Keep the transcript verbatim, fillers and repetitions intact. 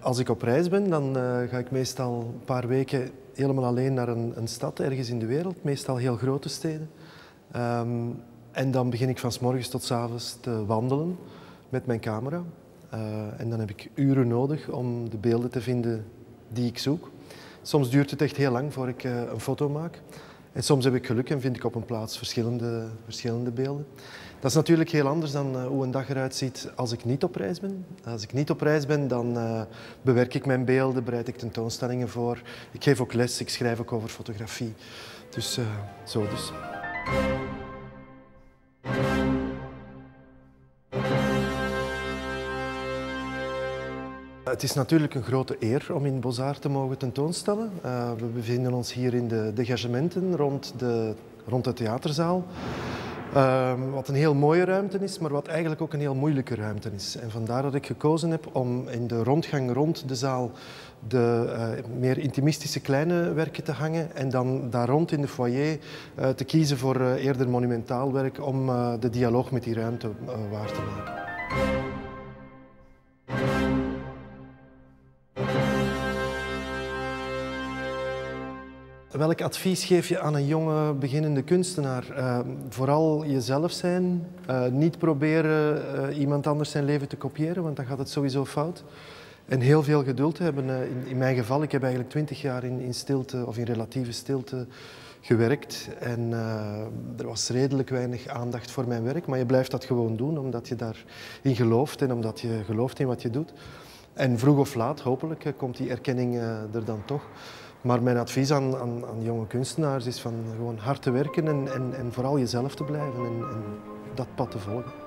Als ik op reis ben, dan uh, ga ik meestal een paar weken helemaal alleen naar een, een stad ergens in de wereld, meestal heel grote steden. Um, en dan begin ik van 's morgens tot 's avonds te wandelen met mijn camera. Uh, en dan heb ik uren nodig om de beelden te vinden die ik zoek. Soms duurt het echt heel lang voor ik uh, een foto maak. En soms heb ik geluk en vind ik op een plaats verschillende, verschillende beelden. Dat is natuurlijk heel anders dan uh, hoe een dag eruit ziet als ik niet op reis ben. Als ik niet op reis ben, dan uh, bewerk ik mijn beelden, bereid ik tentoonstellingen voor. Ik geef ook les, ik schrijf ook over fotografie. Dus uh, zo dus. Het is natuurlijk een grote eer om in Beaux-Arts te mogen tentoonstellen. Uh, we bevinden ons hier in de degagementen rond, de, rond de theaterzaal. Uh, wat een heel mooie ruimte is, maar wat eigenlijk ook een heel moeilijke ruimte is. En vandaar dat ik gekozen heb om in de rondgang rond de zaal de uh, meer intimistische kleine werken te hangen en dan daar rond in de foyer uh, te kiezen voor uh, eerder monumentaal werk om uh, de dialoog met die ruimte uh, waar te maken. Welk advies geef je aan een jonge beginnende kunstenaar? Uh, vooral jezelf zijn, uh, niet proberen uh, iemand anders zijn leven te kopiëren, want dan gaat het sowieso fout. En heel veel geduld hebben. Uh, in, in mijn geval, ik heb eigenlijk twintig jaar in, in stilte of in relatieve stilte gewerkt en uh, er was redelijk weinig aandacht voor mijn werk, maar je blijft dat gewoon doen omdat je daarin gelooft en omdat je gelooft in wat je doet. En vroeg of laat, hopelijk, komt die erkenning uh, er dan toch. Maar mijn advies aan, aan, aan jonge kunstenaars is van gewoon hard te werken en, en, en vooral jezelf te blijven en, en dat pad te volgen.